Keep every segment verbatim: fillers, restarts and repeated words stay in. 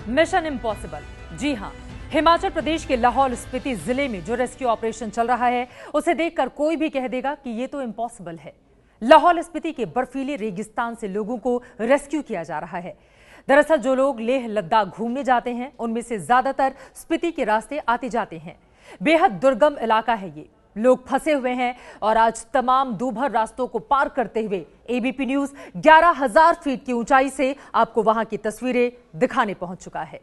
Mission impossible. जी हां, हिमाचल प्रदेश के लाहौल स्पीति जिले में जो रेस्क्यू ऑपरेशन चल रहा है उसे देखकर कोई भी कह देगा कि ये तो इम्पॉसिबल है। लाहौल स्पीति के बर्फीले रेगिस्तान से लोगों को रेस्क्यू किया जा रहा है। दरअसल जो लोग लेह लद्दाख घूमने जाते हैं उनमें से ज्यादातर स्पीति के रास्ते आते जाते हैं। बेहद दुर्गम इलाका है ये, लोग फंसे हुए हैं और आज तमाम दूभर रास्तों को पार करते हुए एबीपी न्यूज ग्यारह हजार फीट की ऊंचाई से आपको वहां की तस्वीरें दिखाने पहुंच चुका है।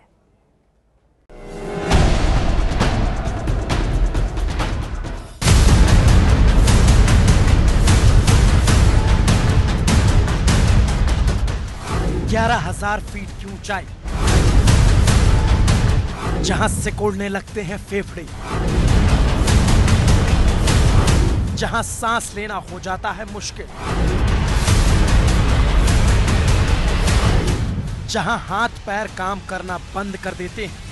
ग्यारह हजार फीट की ऊंचाई, जहां सिकुड़ने लगते हैं फेफड़े, जहां सांस लेना हो जाता है मुश्किल, जहां हाथ पैर काम करना बंद कर देते हैं,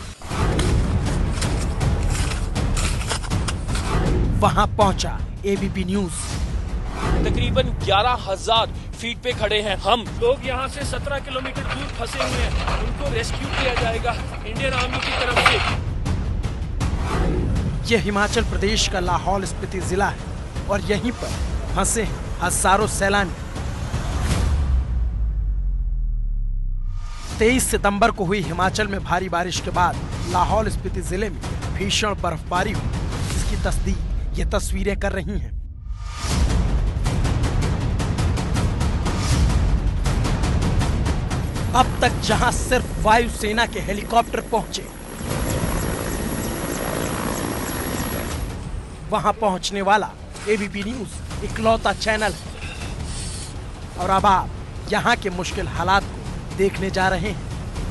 वहां पहुंचा एबीपी न्यूज। तकरीबन ग्यारह हजार फीट पे खड़े हैं हम। लोग यहाँ से सत्रह किलोमीटर दूर फंसे हुए हैं, उनको रेस्क्यू किया जाएगा इंडियन आर्मी की तरफ से। यह हिमाचल प्रदेश का लाहौल स्पीति जिला है और यहीं पर फंसे हैं हजारों सैलानी। तेईस सितंबर को हुई हिमाचल में भारी बारिश के बाद लाहौल स्पीति जिले में भीषण बर्फबारी हुई, जिसकी तस्दीक ये तस्वीरें कर रही हैं। अब तक जहां सिर्फ वायुसेना के हेलीकॉप्टर पहुंचे, वहां पहुंचने वाला एबीपी न्यूज इकलौता चैनल है और अब आप यहां के मुश्किल हालात को देखने जा रहे हैं।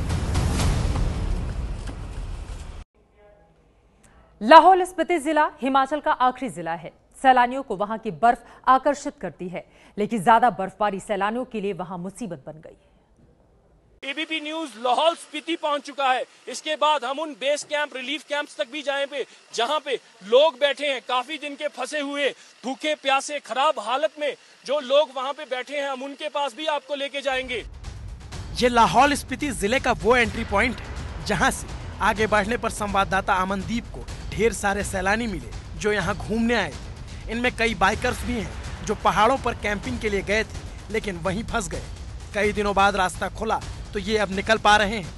लाहौल स्पीति जिला हिमाचल का आखिरी जिला है। सैलानियों को वहां की बर्फ आकर्षित करती है, लेकिन ज्यादा बर्फबारी सैलानियों के लिए वहां मुसीबत बन गई। एबीपी न्यूज लाहौल स्पीति पहुंच चुका है। इसके बाद हम उन बेस कैंप, रिलीफ कैंप्स तक भी जाएंगे जहां पे लोग बैठे हैं, काफी दिन के फंसे हुए, भूखे प्यासे, खराब हालत में जो लोग वहां पे बैठे हैं, हम उनके पास भी आपको लेके जाएंगे। ये लाहौल स्पीति जिले का वो एंट्री पॉइंट है जहां से आगे बढ़ने पर संवाददाता अमनदीप को ढेर सारे सैलानी मिले जो यहाँ घूमने आए थे। इनमें कई बाइकर्स भी हैं जो पहाड़ों पर कैंपिंग के लिए गए थे लेकिन वहीं फंस गए। कई दिनों बाद रास्ता खुला तो ये अब निकल पा रहे हैं।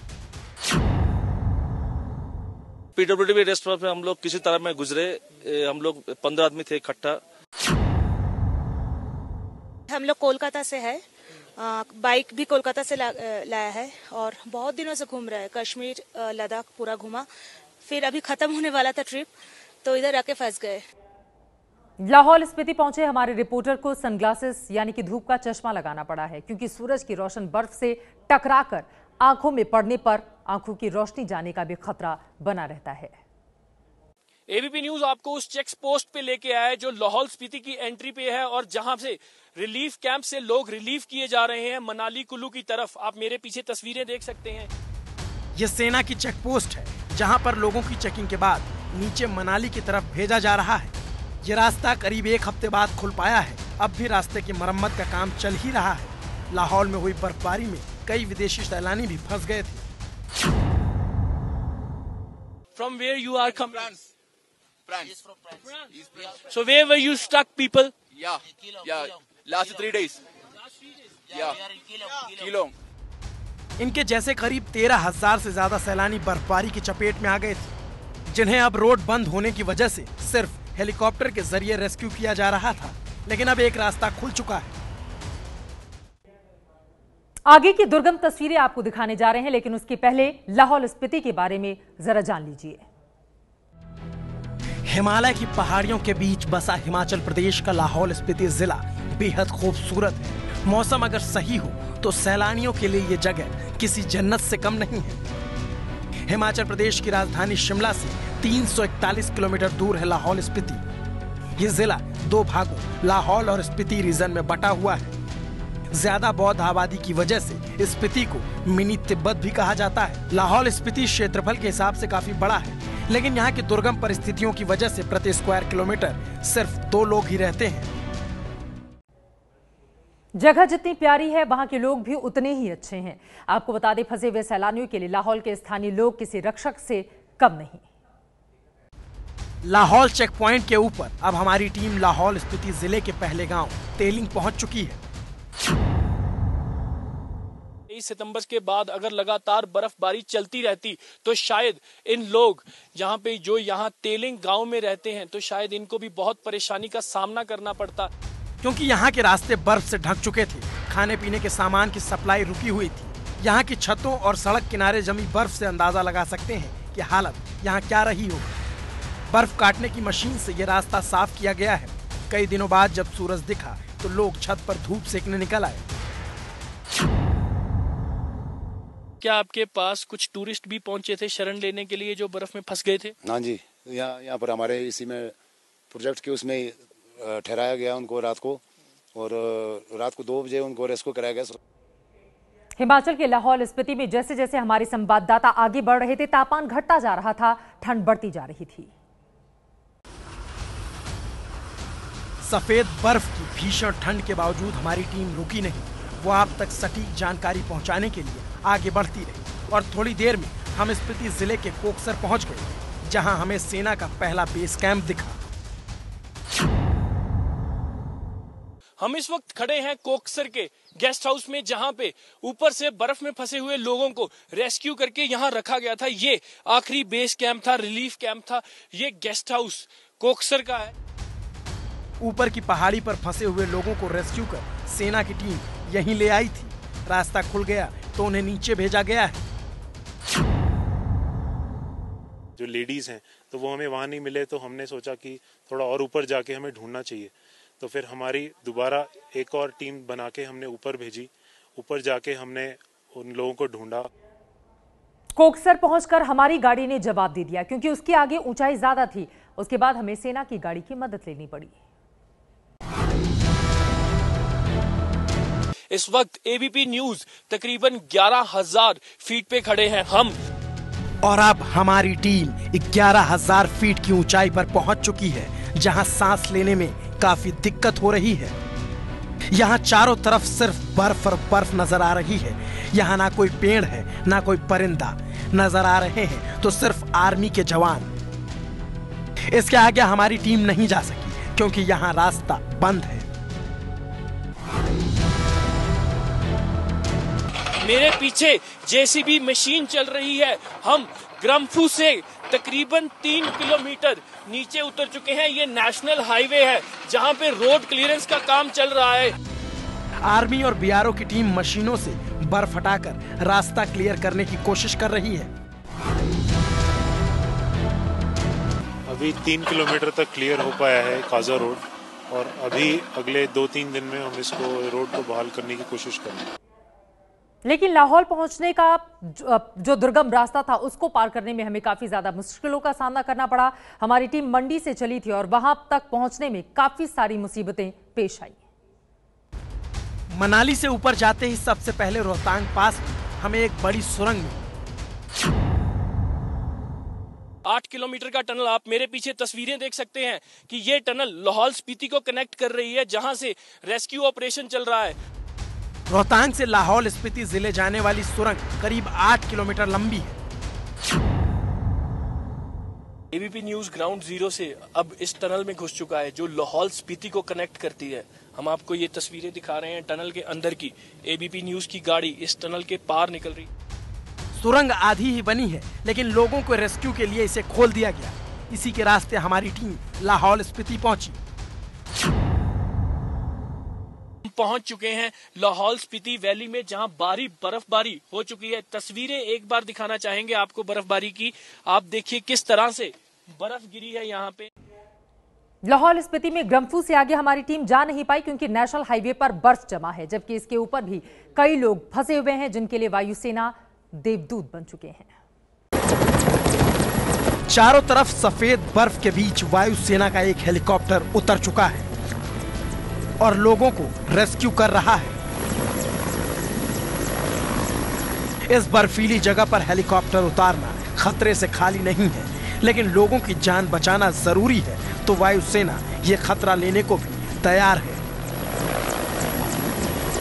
पीडब्ल्यूडी रेस्टोरेंट में हम लोग किसी तरह में गुजरे। हम लोग पंद्रह आदमी थे इकट्ठा। हम लोग कोलकाता से है, बाइक भी कोलकाता से ला, लाया है और बहुत दिनों से घूम रहा है। कश्मीर, लद्दाख पूरा घूमा, फिर अभी खत्म होने वाला था ट्रिप तो इधर आके फंस गए। लाहौल स्पीति पहुंचे हमारे रिपोर्टर को सनग्लासेस यानी कि धूप का चश्मा लगाना पड़ा है, क्योंकि सूरज की रोशन बर्फ से टकराकर आंखों में पड़ने पर आंखों की रोशनी जाने का भी खतरा बना रहता है। एबीपी न्यूज आपको उस चेक पोस्ट पे लेके आया है जो लाहौल स्पीति की एंट्री पे है और जहां से रिलीफ कैंप से लोग रिलीफ किए जा रहे हैं मनाली कुल्लू की तरफ। आप मेरे पीछे तस्वीरें देख सकते हैं। यह सेना की चेक पोस्ट है जहां पर लोगों की चेकिंग के बाद नीचे मनाली की तरफ भेजा जा रहा है। ये रास्ता करीब एक हफ्ते बाद खुल पाया है। अब भी रास्ते की मरम्मत का काम चल ही रहा है। लाहौल में हुई बर्फबारी में कई विदेशी सैलानी भी फंस गए थे। From where you are coming? France. France. He's from France. He's from France. So where were you stuck, people? Yeah. Keelong, Yeah. Keelong. Last three days. Yeah, Yeah. we are in Keelong, Keelong. Keelong. इनके जैसे करीब तेरह हजार से ज्यादा सैलानी बर्फबारी की चपेट में आ गए थे, जिन्हें अब रोड बंद होने की वजह से सिर्फ हेलीकॉप्टर के जरिए रेस्क्यू किया जा रहा था। लेकिन अब एक रास्ता खुल चुका है। आगे की दुर्गम तस्वीरें आपको दिखाने जा रहे हैं, लेकिन उसके पहले लाहौल स्पीति के बारे में जरा जान लीजिए। हिमालय की पहाड़ियों के बीच बसा हिमाचल प्रदेश का लाहौल स्पीति जिला बेहद खूबसूरत है। मौसम अगर सही हो तो सैलानियों के लिए ये जगह किसी जन्नत से कम नहीं है। हिमाचल प्रदेश की राजधानी शिमला से तीन सौ इकतालीस किलोमीटर दूर है लाहौल स्पीति। ये जिला दो भागों लाहौल और स्पीति रीजन में बटा हुआ है। ज्यादा बौद्ध आबादी की वजह से स्पीति को मिनी तिब्बत भी कहा जाता है। लाहौल स्पीति क्षेत्रफल के हिसाब से काफी बड़ा है, लेकिन यहाँ की दुर्गम परिस्थितियों की वजह से प्रति स्क्वायर किलोमीटर सिर्फ दो लोग ही रहते हैं। जगह जितनी प्यारी है वहां के लोग भी उतने ही अच्छे हैं। आपको बता दें, फंसे हुए सैलानियों के लिए लाहौल के स्थानीय लोग किसी रक्षक से कम नहीं। लाहौल चेक पॉइंट के ऊपर अब हमारी टीम लाहौल स्पीति जिले के पहले गांव तेलिंग पहुंच चुकी है। तेईस सितंबर के बाद अगर लगातार बर्फबारी चलती रहती तो शायद इन लोग यहाँ पे जो यहाँ तेलिंग गांव में रहते हैं तो शायद इनको भी बहुत परेशानी का सामना करना पड़ता, क्योंकि यहाँ के रास्ते बर्फ से ढक चुके थे। खाने पीने के सामान की सप्लाई रुकी हुई थी। यहाँ की छतों और सड़क किनारे जमी बर्फ से अंदाजा लगा सकते हैं कि हालत यहाँ क्या रही होगी। बर्फ काटने की मशीन से ये रास्ता साफ किया गया है। कई दिनों बाद जब सूरज दिखा तो लोग छत पर धूप सेकने निकल आए। क्या आपके पास कुछ टूरिस्ट भी पहुंचे थे शरण लेने के लिए जो बर्फ में फंस गए थे? हाँ जी, यहाँ यहाँ पर हमारे इसी में प्रोजेक्ट के उसमें ठहराया गया उनको रात को, और रात को दो बजे उनको रेस्क्यू कराया गया। हिमाचल के लाहौल स्पीति में जैसे जैसे हमारे संवाददाता आगे बढ़ रहे थे, तापमान घटता जा रहा था, ठंड बढ़ती जा रही थी। सफेद बर्फ की भीषण ठंड के बावजूद हमारी टीम रुकी नहीं। वो आप तक सटीक जानकारी पहुंचाने के लिए आगे बढ़ती रही और थोड़ी देर में हम स्पीति जिले के कोकसर पहुंच गए, जहां हमें सेना का पहला बेस कैंप दिखा। हम इस वक्त खड़े हैं कोकसर के गेस्ट हाउस में, जहां पे ऊपर से बर्फ में फंसे हुए लोगों को रेस्क्यू करके यहां रखा गया था। ये आखिरी बेस कैंप था, रिलीफ कैंप था। ये गेस्ट हाउस कोकसर का है। ऊपर की पहाड़ी पर फंसे हुए लोगों को रेस्क्यू कर सेना की टीम यहीं ले आई थी। रास्ता खुल गया तो उन्हें नीचे भेजा गया है। जो लेडीज हैं तो वो हमें वहां नहीं मिले, तो हमने सोचा कि थोड़ा और ऊपर जाके हमें ढूंढना चाहिए। तो फिर हमारी दोबारा एक और टीम बना के हमने ऊपर भेजी। ऊपर जाके हमने उन लोगों को ढूंढा। कोकसर पहुंचकर हमारी गाड़ी ने जवाब दे दिया, क्योंकि उसके आगे ऊंचाई ज्यादा थी। उसके बाद हमें सेना की गाड़ी की मदद लेनी पड़ी। इस वक्त एबीपी न्यूज तकरीबन ग्यारह हजार फीट पे खड़े हैं हम, और अब हमारी टीम ग्यारह हजार फीट की ऊंचाई पर पहुंच चुकी है, जहां सांस लेने में काफी दिक्कत हो रही है। यहाँ चारों तरफ सिर्फ बर्फ और बर्फ नजर आ रही है। यहाँ ना कोई पेड़ है, ना कोई परिंदा नजर आ रहे हैं, तो सिर्फ आर्मी के जवान। इसके आगे हमारी टीम नहीं जा सकी क्योंकि यहाँ रास्ता बंद है। मेरे पीछे जेसीबी मशीन चल रही है। हम ग्रम्फू से तकरीबन तीन किलोमीटर नीचे उतर चुके हैं। ये नेशनल हाईवे है जहां पे रोड क्लियरेंस का काम चल रहा है। आर्मी और बीआरओ की टीम मशीनों से बर्फ हटाकर रास्ता क्लियर करने की कोशिश कर रही है। अभी तीन किलोमीटर तक क्लियर हो पाया है काजा रोड, और अभी अगले दो तीन दिन में हम इसको रोड को बहाल करने की कोशिश करेंगे। लेकिन लाहौल पहुंचने का जो दुर्गम रास्ता था उसको पार करने में हमें काफी ज्यादा मुश्किलों का सामना करना पड़ा। हमारी टीम मंडी से चली थी और वहां तक पहुंचने में काफी सारी मुसीबतें पेश आई। मनाली से ऊपर जाते ही सबसे पहले रोहतांग पास हमें एक बड़ी सुरंग मिली। आठ किलोमीटर का टनल, आप मेरे पीछे तस्वीरें देख सकते हैं कि ये टनल लाहौल स्पीति को कनेक्ट कर रही है, जहां से रेस्क्यू ऑपरेशन चल रहा है। रोहतांग से लाहौल स्पीति जिले जाने वाली सुरंग करीब आठ किलोमीटर लंबी है। एबीपी न्यूज ग्राउंड जीरो से अब इस टनल में घुस चुका है जो लाहौल स्पीति को कनेक्ट करती है। हम आपको ये तस्वीरें दिखा रहे हैं टनल के अंदर की। एबीपी न्यूज की गाड़ी इस टनल के पार निकल रही। सुरंग आधी ही बनी है, लेकिन लोगों को रेस्क्यू के लिए इसे खोल दिया गया। इसी के रास्ते हमारी टीम लाहौल स्पीति पहुंची। पहुंच चुके हैं लाहौल स्पीति वैली में, जहां भारी बर्फबारी हो चुकी है। तस्वीरें एक बार दिखाना चाहेंगे आपको बर्फबारी की। आप देखिए किस तरह से बर्फ गिरी है यहाँ पे। लाहौल स्पीति में ग्रम्फू से आगे हमारी टीम जा नहीं पाई क्योंकि नेशनल हाईवे पर बर्फ जमा है, जबकि इसके ऊपर भी कई लोग फंसे हुए हैं जिनके लिए वायुसेना देवदूत बन चुके हैं। चारों तरफ सफेद बर्फ के बीच वायुसेना का एक हेलीकॉप्टर उतर चुका है और लोगों को रेस्क्यू कर रहा है। इस बर्फीली जगह पर हेलीकॉप्टर उतारना खतरे से खाली नहीं है, लेकिन लोगों की जान बचाना जरूरी है, तो वायुसेना ये खतरा लेने को भी तैयार है।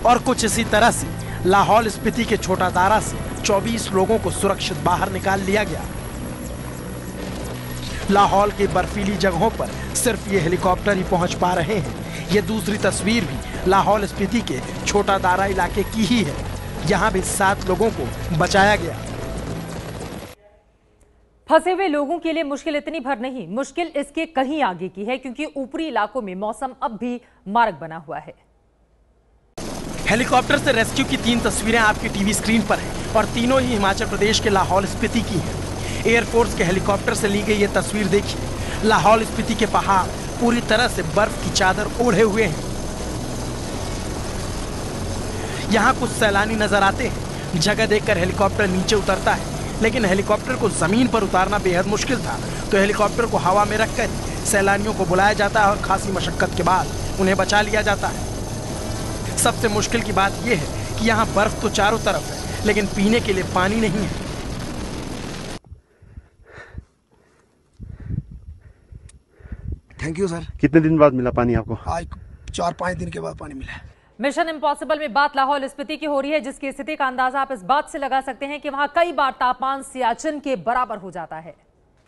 और कुछ इसी तरह से लाहौल स्पीति के छोटा दारा से चौबीस लोगों को सुरक्षित बाहर निकाल लिया गया। लाहौल की बर्फीली जगहों पर सिर्फ ये हेलीकॉप्टर ही पहुंच पा रहे हैं। ये दूसरी तस्वीर भी लाहौल स्पीति के छोटा दारा इलाके की ही है। यहाँ भी सात लोगों को बचाया गया। फंसे हुए लोगों के लिए मुश्किल इतनी भर नहीं, मुश्किल इसके कहीं आगे की है, क्योंकि ऊपरी इलाकों में मौसम अब भी मारक बना हुआ है। हेलीकॉप्टर से रेस्क्यू की तीन तस्वीरें आपकी टीवी स्क्रीन पर हैं और तीनों ही हिमाचल प्रदेश के लाहौल स्पीति की हैं। एयरफोर्स के हेलीकॉप्टर से ली गई ये तस्वीर देखिए। लाहौल स्पीति के पहाड़ पूरी तरह से बर्फ की चादर ओढ़े हुए हैं। यहाँ कुछ सैलानी नजर आते हैं। जगह देखकर हेलीकॉप्टर नीचे उतरता है, लेकिन हेलीकॉप्टर को जमीन पर उतारना बेहद मुश्किल था, तो हेलीकॉप्टर को हवा में रखकर सैलानियों को बुलाया जाता है और खासी मशक्कत के बाद उन्हें बचा लिया जाता है। सबसे मुश्किल की बात यह है कि यहाँ बर्फ तो चारों तरफ है, लेकिन पीने के लिए पानी नहीं है। Thank you sir. कितने दिन बाद मिला पानी आपको? आज चार पाँच दिन के बाद पानी मिला। मिशन इम्पॉसिबल में बात लाहौल स्पीति की हो रही है, जिसकी स्थिति का अंदाजा आप इस बात से लगा सकते हैं कि वहां कई बार तापमान सियाचिन के बराबर हो जाता है।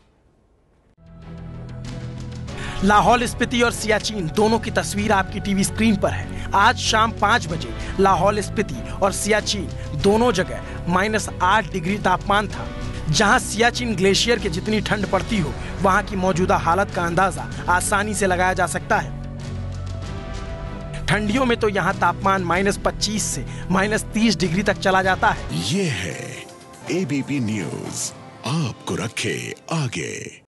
लाहौल स्पीति और सियाचिन दोनों की तस्वीर आपकी टीवी स्क्रीन पर है। आज शाम पाँच बजे लाहौल स्पीति और सियाचिन दोनों जगह माइनस आठ डिग्री तापमान था। जहां सियाचिन ग्लेशियर के जितनी ठंड पड़ती हो, वहां की मौजूदा हालत का अंदाजा आसानी से लगाया जा सकता है। ठंडियों में तो यहाँ तापमान माइनस पच्चीस से माइनस तीस डिग्री तक चला जाता है। ये है एबीपी न्यूज़, आपको रखे आगे।